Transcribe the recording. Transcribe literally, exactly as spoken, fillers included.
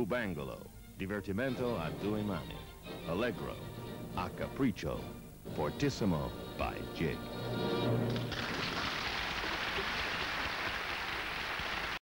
Bangolo, divertimento a due mani, allegro, a capriccio, fortissimo by Jig.